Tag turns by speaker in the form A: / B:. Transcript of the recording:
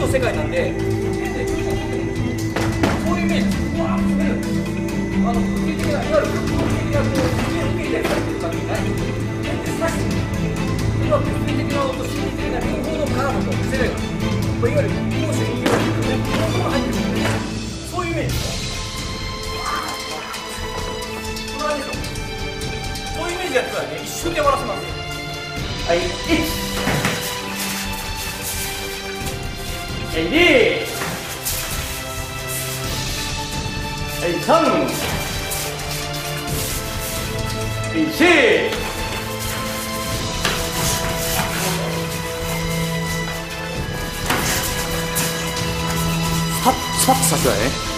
A: の世界なんで、そういうイメージです。うわー、物理的な、いわゆる物理的な受け入れされてる感じない。今物理的な音、心理的な両方のカードと攻めが、いわゆる攻守に両方入ってるんで、そういうイメージですよ。この感じですよ。そういうイメージやってたらね、一瞬で終わらせます。はい、1、はい、2、はい、3、はい、4、スパッとさせたね。